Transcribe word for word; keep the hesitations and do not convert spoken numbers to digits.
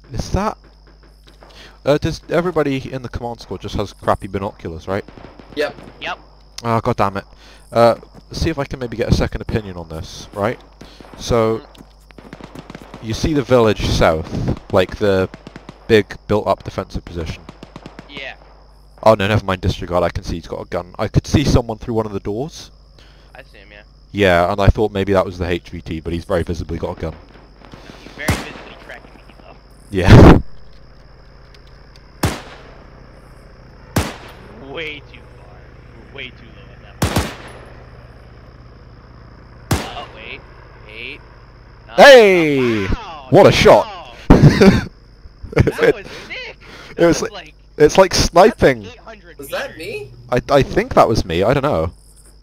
Is that... Uh, does everybody in the command squad just has crappy binoculars, right? Yep. Yep. Oh, god damn it. Uh, see if I can maybe get a second opinion on this, right? So, you see the village south, like the big built-up defensive position. Yeah. Oh no, never mind, disregard, I can see he's got a gun. I could see someone through one of the doors. I see him, yeah. Yeah, and I thought maybe that was the H V T, but he's very visibly got a gun. He's very visibly tracking me, though. Yeah. Way too far. We're way too low at that point. Oh, wait. Wait. No. Hey! Oh, wow, What a no. shot! That was sick! That It was was like- like... It's like sniping! eight hundred Was meters. that me? I, I think that was me, I don't know.